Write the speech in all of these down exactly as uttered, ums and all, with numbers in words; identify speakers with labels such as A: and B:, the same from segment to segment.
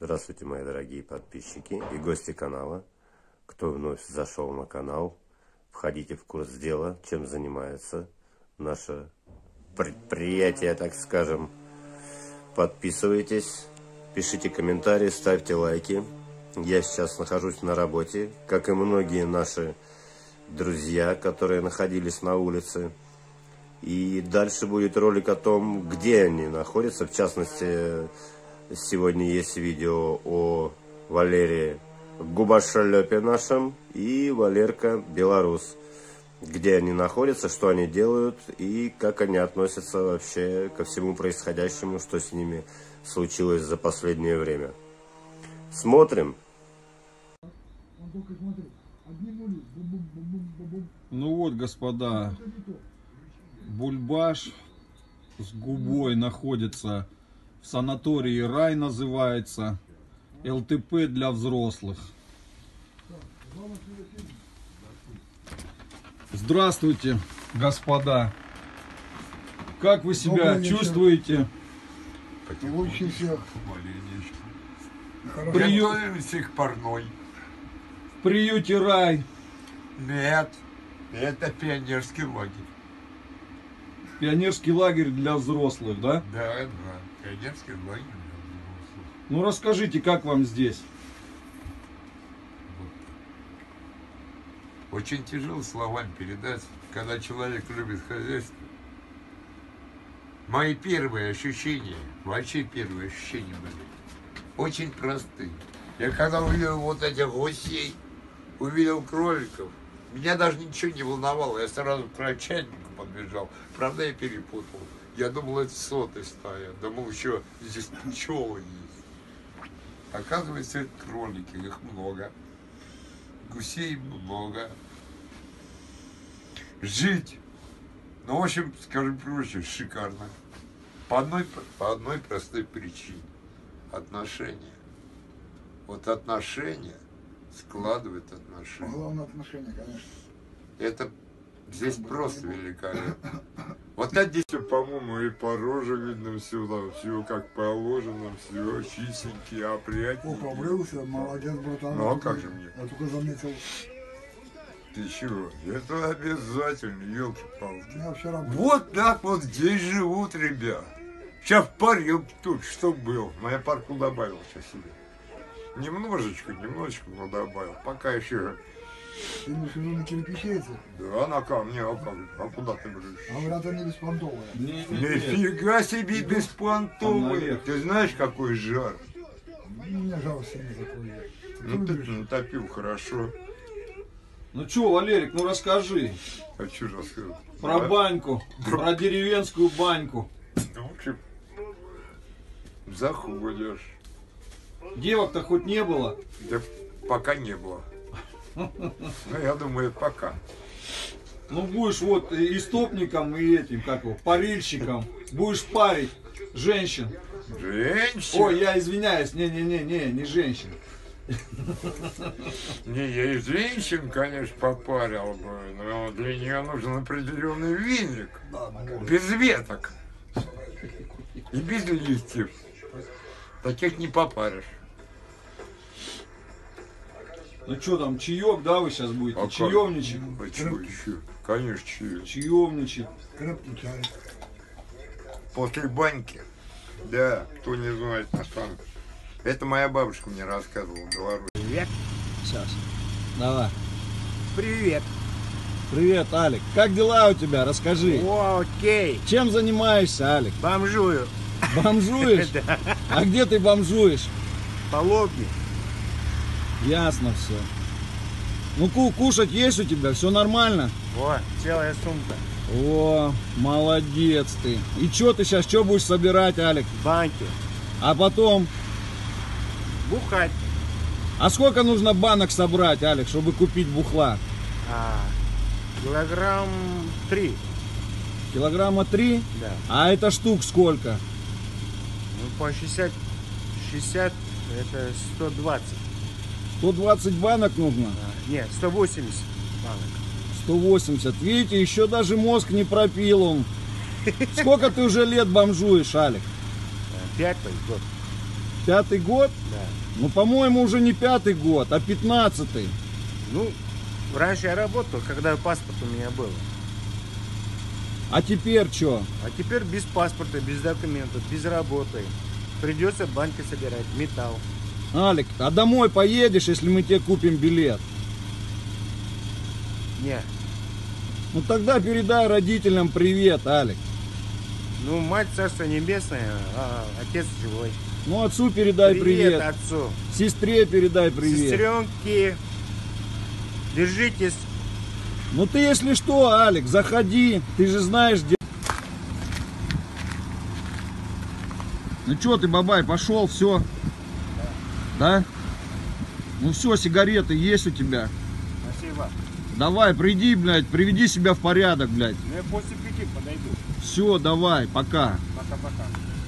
A: Здравствуйте, мои дорогие подписчики и гости канала. Кто вновь зашел на канал, входите в курс дела, чем занимается наше предприятие, так скажем. Подписывайтесь, пишите комментарии, ставьте лайки. Я сейчас нахожусь на работе, как и многие наши друзья, которые находились на улице. И дальше будет ролик о том, где они находятся. В частности, сегодня есть видео о Валерии Губошлепе нашем и Валерка Белорус. Где они находятся, что они делают и как они относятся вообще ко всему происходящему, что с ними случилось за последнее время. Смотрим.
B: Ну вот, господа, Бульбаш с Губой находится в санатории «Рай», называется, эл тэ пэ для взрослых. Здравствуйте, господа. Как вы себя чувствуете?
C: Лучше всех.
D: Готовимся к парной.
B: В приюте «Рай».
D: Нет, это пионерский лагерь.
B: Пионерский лагерь для взрослых, да?
D: Да, да, пионерский лагерь для взрослых.
B: Ну расскажите, как вам здесь?
D: Очень тяжело словами передать, когда человек любит хозяйство. Мои первые ощущения, вообще первые ощущения были очень простые. Я когда увидел вот этих гусей, увидел кроликов, меня даже ничего не волновало. Я сразу к крольчатнику подбежал. Правда, я перепутал. Я думал, это соты стоят. Думал, еще здесь пчелы есть. Оказывается, это кролики, их много. Гусей много. Жить, ну, в общем, скажем проще, шикарно. По одной, по одной простой причине. Отношения. Вот отношения складывают отношения.
C: Главное отношение, конечно.
D: Это здесь просто великолепно. Вот это здесь, по-моему, и по роже видно все, все как положено, все чистенькие,
C: О,
D: опрятненькие.
C: побрился, молодец, братан.
D: Ну, а как же мне?
C: Я только заметил.
D: Ты чего? Это обязательно, елки-палки.
C: Я вчера был.
D: Вот так вот здесь живут, ребят. Сейчас парил тут, что был. Но я парку добавил сейчас себе. Немножечко, немножечко, но добавил. Пока еще.
C: Ты имеешь в виду на кирпичейце?
D: Да, на камне, а, как? А куда ты говоришь?
C: А говорят, они беспонтовые.
B: Не, не, не.
D: Нифига себе
B: Там
D: беспонтовый.
B: наверх.
D: Ты знаешь, какой жар?
C: У меня жар сильно такой.
D: Ну ты натопил хорошо.
B: Ну что, Валерик, ну расскажи
D: А что рассказать?
B: про
D: Да?
B: баньку, про деревенскую баньку.
D: Ну, в общем, заходишь.
B: Девок-то хоть не было?
D: Да пока не было. Ну, я думаю, пока.
B: Ну будешь вот и истопником, и этим, как его, парильщиком. Будешь парить женщин.
D: Женщина?
B: Ой, я извиняюсь, не-не-не, не женщин.
D: Не, я и женщин, конечно, попарил бы, но для нее нужен определенный веник. Без веток. И без листьев. Таких не попаришь.
B: Ну что там, чаек, да, вы сейчас будете?
D: А как?
B: Чаевничать?
D: А чего еще? Конечно, чаек.
B: Чаевничать.
C: Крепкий чай.
D: После баньки. Да, кто не знает, на самом. Это моя бабушка мне рассказывала в Беларуси.
E: Привет.
B: Сейчас. Давай.
E: Привет.
B: Привет, Алик. Как дела у тебя? Расскажи.
E: О, окей.
B: Чем занимаешься, Алик?
E: Бомжую.
B: Бомжуешь?
E: Да.
B: А где ты бомжуешь?
E: По лобне.
B: Ясно все. Ну, ку кушать есть у тебя? Все нормально?
E: О, целая сумка.
B: О, молодец ты. И что ты сейчас, что будешь собирать, Алик?
E: Банки.
B: А потом...
E: Бухать.
B: А сколько нужно банок собрать, Алик, чтобы купить бухла?
E: А, килограмм три.
B: Килограмма три?
E: Да.
B: А это штук сколько?
E: Ну, по шестьдесят, шестьдесят, это сто двадцать.
B: сто двадцать банок нужно?
E: А, нет, сто восемьдесят банок.
B: сто восемьдесят. Видите, еще даже мозг не пропил он. Сколько ты уже лет бомжуешь, Алик?
E: Пять год.
B: Пятый год?
E: Да.
B: Ну, по-моему, уже не пятый год, а пятнадцатый.
E: Ну, раньше я работал, когда паспорт у меня был.
B: А теперь что?
E: А теперь без паспорта, без документов, без работы. Придется в банке собирать металл.
B: Алик, а домой поедешь, если мы тебе купим билет?
E: Не.
B: Ну тогда передай родителям привет, Алик.
E: Ну, мать царство небесное, а отец живой.
B: Ну, отцу передай привет.
E: Привет отцу.
B: Сестре передай привет.
E: Сестренки, держитесь.
B: Ну ты, если что, Алик, заходи. Ты же знаешь, где... Ну что ты, бабай, пошел, все? Да? Ну все, сигареты есть у тебя?
E: Спасибо.
B: Давай, приди, блядь, приведи себя в порядок, блядь.
E: Ну, я после пяти подойду.
B: Все, давай, пока.
E: Пока-пока.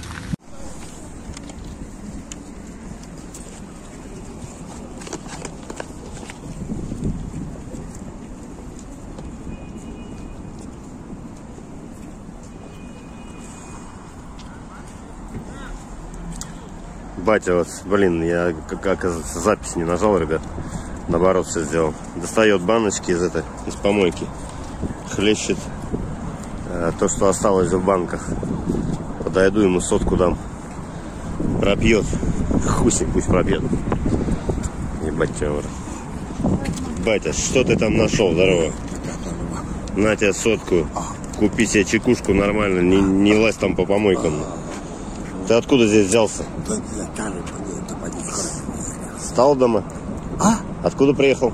A: Батя, вот, блин, я, как оказывается, запись не нажал, ребят. Наоборот все сделал. Достает баночки из этой, из помойки. Хлещет э, то, что осталось в банках. Подойду, ему сотку дам. Пропьет. Хусик пусть пропьет. Ебать тебя, батя, что ты там нашел? Здорово. На тебе сотку. Купи себе чекушку нормально. Не, не лазь там по помойкам. Ты откуда здесь взялся? Стал дома?
C: А?
A: Откуда приехал?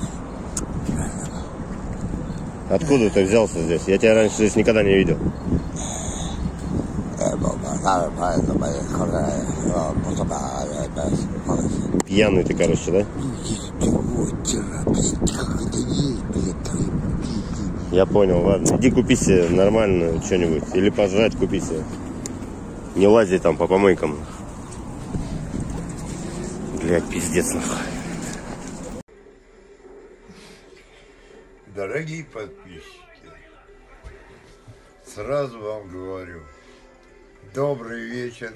A: Откуда ты взялся здесь? Я тебя раньше здесь никогда не видел. Пьяный ты, короче, да? Я понял, ладно. Иди купи себе нормально что-нибудь. Или пожрать купи себе. Не лази там по помойкам. Блядь, пиздец нахуй.
D: Дорогие подписчики, сразу вам говорю, добрый вечер.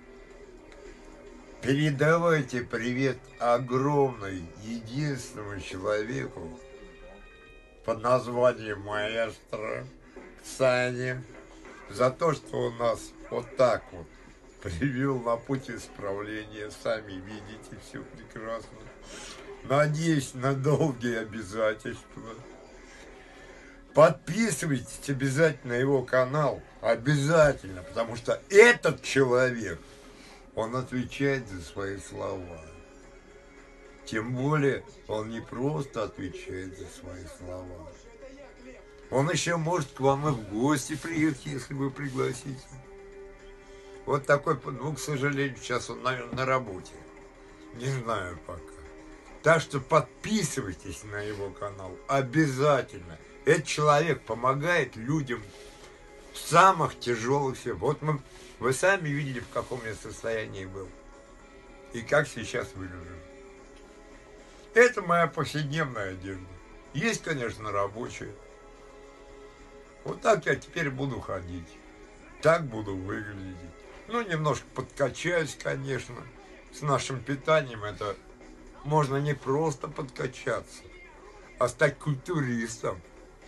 D: Передавайте привет огромной, единственному человеку под названием маэстро Сане за то, что он нас вот так вот привел на путь исправления. Сами видите, все прекрасно. Надеюсь на долгие обязательства. Подписывайтесь обязательно на его канал. Обязательно. Потому что этот человек, он отвечает за свои слова. Тем более, он не просто отвечает за свои слова. Он еще может к вам и в гости приехать, если вы пригласите. Вот такой, ну, к сожалению, сейчас он, наверное, на работе. Не знаю пока. Так что подписывайтесь на его канал. Обязательно. Этот человек помогает людям в самых тяжелых ситуациях. Вот мы, вы сами видели, в каком я состоянии был. И как сейчас выгляжу. Это моя повседневная одежда. Есть, конечно, рабочая. Вот так я теперь буду ходить. Так буду выглядеть. Ну, немножко подкачаюсь, конечно. С нашим питанием это можно не просто подкачаться, а стать культуристом.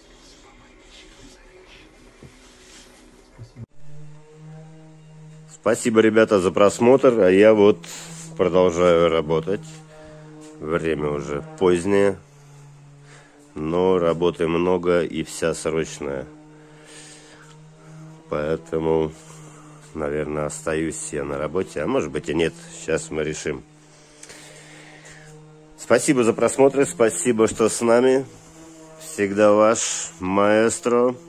A: Спасибо, ребята, за просмотр. А я вот продолжаю работать. Время уже позднее. Но работы много и вся срочная. Поэтому, наверное, остаюсь я на работе. А может быть и нет. Сейчас мы решим. Спасибо за просмотр. Спасибо, что с нами. Всегда ваш маэстро.